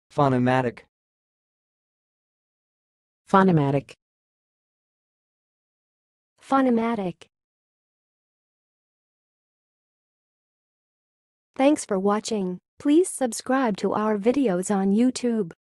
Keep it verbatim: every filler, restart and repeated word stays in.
phonematic, phonematic, phonematic. Thanks for watching. Please subscribe to our videos on YouTube.